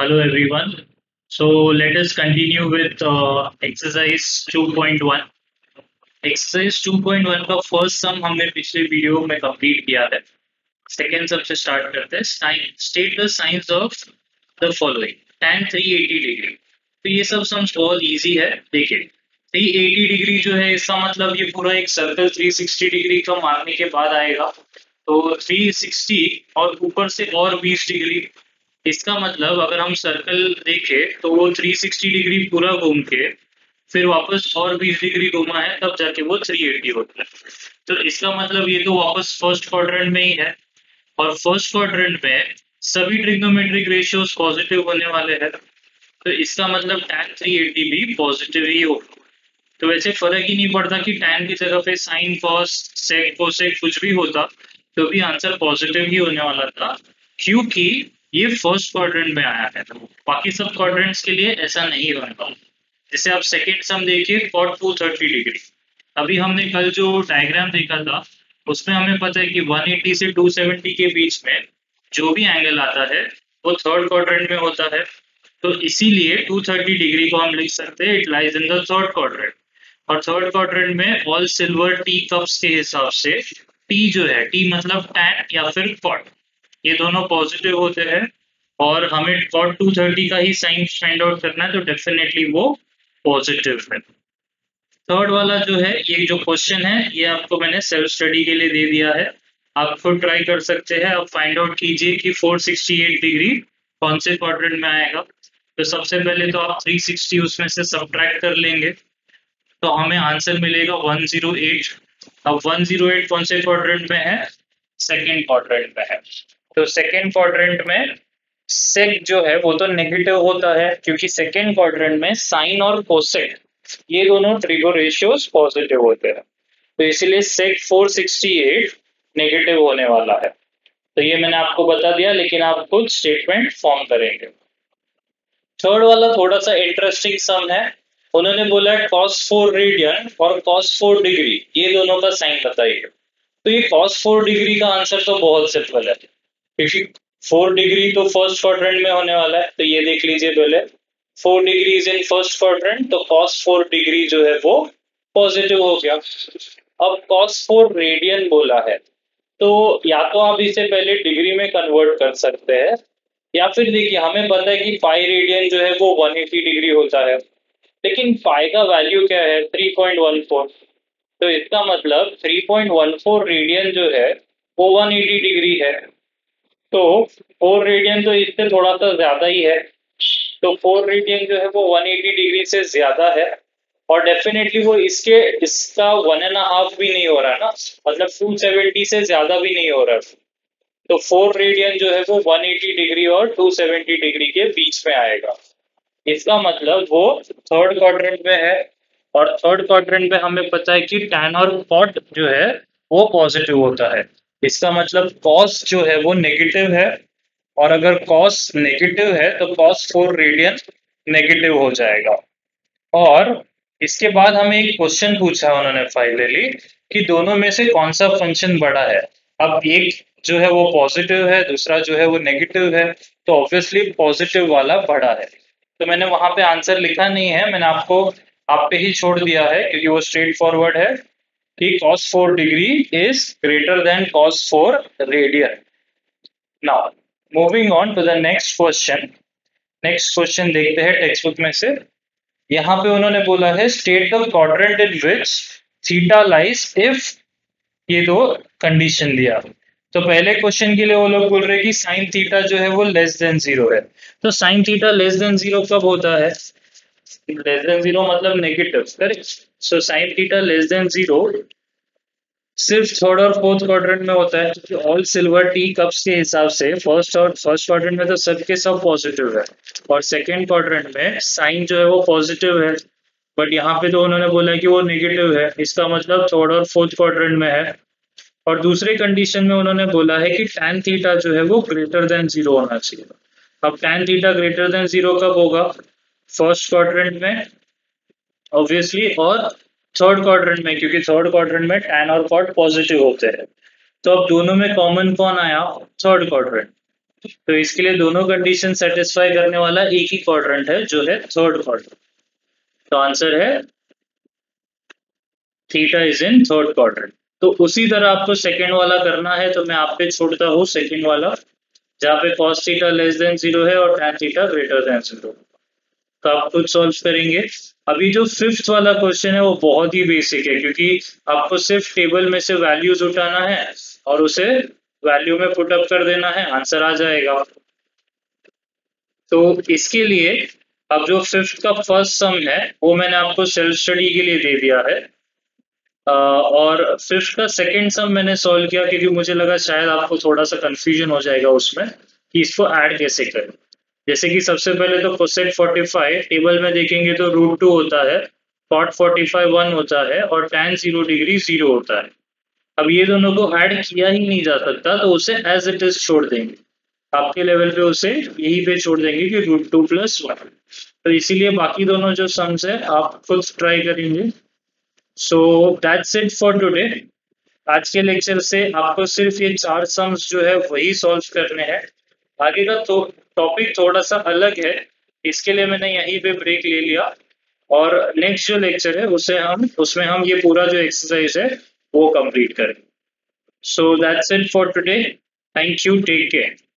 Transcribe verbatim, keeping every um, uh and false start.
Hello everyone. So let us continue with uh, exercise two point one. Exercise two point one का first sum हमने पिछले video में complete किया है। Second sum से start करते हैं। Sign state the signs of the following tan three eighty degree. तो ये सब सम्स बहुत इजी है। देखिए थ्री एटी डिग्री जो है इसका मतलब ये पूरा एक सर्कल थ्री सिक्सटी डिग्री का मारने के बाद आएगा। तो थ्री सिक्सटी और ऊपर से और बीस डिग्री। इसका मतलब अगर हम सर्कल देखें तो वो थ्री सिक्सटी डिग्री पूरा घूम के फिर वापस और बीस डिग्री घूमा है तब जाके वो थ्री एटी होता है। तो इसका मतलब ये तो वापस फर्स्ट क्वाड्रेंट में ही है और फर्स्ट क्वाड्रेंट में सभी ट्रिग्नोमेट्रिक रेशियोज पॉजिटिव होने वाले हैं। तो इसका मतलब tan थ्री एटी भी पॉजिटिव ही होगा। तो वैसे फर्क ही नहीं पड़ता कि tan की जगह पे साइन कॉस सेक कोसेक कुछ भी होता तो भी आंसर पॉजिटिव ही होने वाला था, क्योंकि ये फर्स्ट क्वाड्रेंट में आया है। बाकी सब क्वाड्रेंट्स के लिए ऐसा नहीं होगा। जैसे आप सेकेंड सम देखिए cot टू थर्टी डिग्री। अभी हमने कल जो डायग्राम देखा था उसमें हमें पता है कि वन एटी से टू सेवेंटी के बीच में जो भी एंगल आता है वो थर्ड क्वाड्रेंट में होता है। तो इसीलिए टू थर्टी डिग्री को हम लिख सकते हैं it lies in the third quadrant. और थर्ड क्वाड्रेंट में ऑल सिल्वर टी कप्स के हिसाब से टी जो है टी मतलब टैन या फिर कॉट, ये दोनों पॉजिटिव होते हैं और हमें कॉट टू थर्टी का ही साइन फाइंड आउट करना है तो डेफिनेटली वो पॉजिटिव है। थर्ड वाला जो है ये जो क्वेश्चन है ये आपको मैंने सेल्फ स्टडी के लिए दे दिया है। आप खुद ट्राई कर सकते हैं। आप फाइंड आउट कीजिए कि फोर सिक्सटी एट डिग्री कौन से क्वाड्रेंट में आएगा। तो सबसे पहले तो आप थ्री सिक्सटी उसमें से सब्ट्रैक्ट कर लेंगे तो हमें आंसर मिलेगा वन जीरो एट। अब वन जीरो एट कौन से क्वाड्रेंट में है? सेकेंड क्वाड्रेंट में है। तो सेकेंड क्वाड्रेंट में सेक जो है वो तो नेगेटिव होता है क्योंकि सेकेंड क्वाड्रेंट में साइन और कोसेक ये दोनों ट्रिगो रेशियोज पॉजिटिव होते हैं। तो इसीलिए sec four sixty eight negative होने वाला है। तो ये मैंने आपको बता दिया, लेकिन आप खुद स्टेटमेंट फॉर्म करेंगे। थर्ड वाला थोड़ा सा इंटरेस्टिंग सम है। उन्होंने बोला cos फोर रेडियन और cos फोर डिग्री ये दोनों का साइन बताइए। तो ये cos फोर डिग्री का आंसर तो बहुत सिंपल है क्योंकि फोर डिग्री तो फर्स्ट क्वाड्रेंट में होने वाला है। तो ये देख लीजिए पहले four degree is in first quadrant तो cos फोर डिग्री जो है वो पॉजिटिव हो गया। अब cos फोर रेडियन बोला है तो या तो आप इसे पहले डिग्री में कन्वर्ट कर सकते हैं या फिर देखिए हमें पता है कि पाई रेडियन जो है वो वन एटी डिग्री होता है, लेकिन पाई का वैल्यू क्या है थ्री पॉइंट वन फोर। तो इसका मतलब three point one four radian जो है वो वन एटी डिग्री है। तो फोर रेडियन तो इससे थोड़ा सा ज्यादा ही है। तो फोर रेडियन जो है वो वन एटी डिग्री से ज्यादा है और डेफिनेटली वो इसके इसका वन एंड हाफ भी नहीं हो रहा ना, मतलब टू सेवेंटी से ज्यादा भी नहीं हो रहा। तो फोर रेडियन जो है वो वन एटी डिग्री और टू सेवेंटी डिग्री के बीच में आएगा। इसका मतलब वो थर्ड क्वाड्रेंट में है और थर्ड क्वाड्रेंट में हमें पता है कि tan और cot जो है वो पॉजिटिव होता है। इसका मतलब cos जो है वो नेगेटिव है और अगर cos नेगेटिव है तो cos फोर रेडियन नेगेटिव हो जाएगा। और इसके बाद हमें एक क्वेश्चन पूछा उन्होंने फाइनली कि दोनों में से कौन सा फंक्शन बड़ा है। अब एक जो है वो पॉजिटिव है, दूसरा जो है वो नेगेटिव है, तो ऑब्वियसली पॉजिटिव वाला बड़ा है। तो मैंने वहां पे आंसर लिखा नहीं है, मैंने आपको आप पे ही छोड़ दिया है क्योंकि वो स्ट्रेट फॉरवर्ड है कि cos four degree is greater than cos four radian. Now moving on to the next question. Next question देखते हैं टेक्स्ट बुक में से। यहाँ पे उन्होंने बोला है state the quadrant in which theta lies if, ये दो कंडीशन दिया। तो पहले क्वेश्चन के लिए वो लोग बोल रहे हैं कि साइन थीटा जो है वो लेस देन जीरो है। तो sine theta less than zero कब होता है? लेस देन जीरो मतलब negative, correct. So sine theta less than zero सिर्फ थर्ड और फोर्थ क्वाड्रेंट में होता है क्योंकि ऑल सिल्वर टी कप्स के हिसाब से फर्स्ट और फर्स्ट क्वाड्रेंट में तो सबके सब पॉजिटिव है और सेकंड क्वाड्रेंट में साइन जो है वो पॉजिटिव है। बट यहाँ पे तो उन्होंने बोला है कि वो नेगेटिव है, इसका मतलब थर्ड और फोर्थ क्वाड्रेंट में है। और दूसरे कंडीशन में उन्होंने बोला है कि tan थीटा जो है वो ग्रेटर देन जीरो होना चाहिए। अब tan theta greater than zero कब होगा? फर्स्ट क्वाड्रेंट में ऑब्वियसली और थर्ड क्वाड्रेंट में, क्योंकि थर्ड क्वाड्रेंट में tan और cot पॉजिटिव होते हैं। तो अब दोनों में कॉमन कौन आया? Third quadrant. तो इसके लिए दोनों कंडीशन सेटिस्फाई करने वाला एक ही क्वाड्रेंट है जो है थर्ड क्वाड्रेंट। तो आंसर है theta is in third quadrant. तो उसी तरह आपको सेकंड वाला करना है, तो मैं आप पे छोड़ता हूँ सेकंड वाला, जहाँ पे cos theta less than zero है और tan theta greater than zero. तो आप खुद सॉल्व करेंगे। अभी जो फिफ्थ वाला क्वेश्चन है वो बहुत ही बेसिक है, क्योंकि आपको सिर्फ टेबल में से वैल्यूज उठाना है और उसे वैल्यू में पुट अप कर देना है, आंसर आ जाएगा। तो इसके लिए अब जो फिफ्थ का फर्स्ट सम है वो मैंने आपको सेल्फ स्टडी के लिए दे दिया है। अ, और फिफ्थ का सेकंड सम मैंने सॉल्व किया क्योंकि मुझे लगा शायद आपको थोड़ा सा कंफ्यूजन हो जाएगा उसमें कि इसको ऐड कैसे करें। जैसे कि सबसे पहले तो कोसेक फोर्टी फाइव टेबल में देखेंगे तो रूट टू होता है, कॉट फोर्टी फाइव वन होता है और tan जीरो डिग्री जीरो होता है। अब ये दोनों को ऐड किया ही नहीं जा सकता, तो उसे एज इट इज छोड़ देंगे। आपके लेवल पे उसे यही पे छोड़ देंगे कि रूट टू प्लस वन। तो इसीलिए बाकी दोनों जो सम्स है आप खुद ट्राई करेंगे। So that's it for today. आज के लेक्चर से आपको सिर्फ ये चार सम्स जो है वही सॉल्व करने हैं। आगे का तो टॉपिक थोड़ा सा अलग है, इसके लिए मैंने यहीं पे ब्रेक ले लिया। और नेक्स्ट जो लेक्चर है उसे हम उसमें हम ये पूरा जो एक्सरसाइज है वो कंप्लीट करें। So that's it for today. Thank you, take care.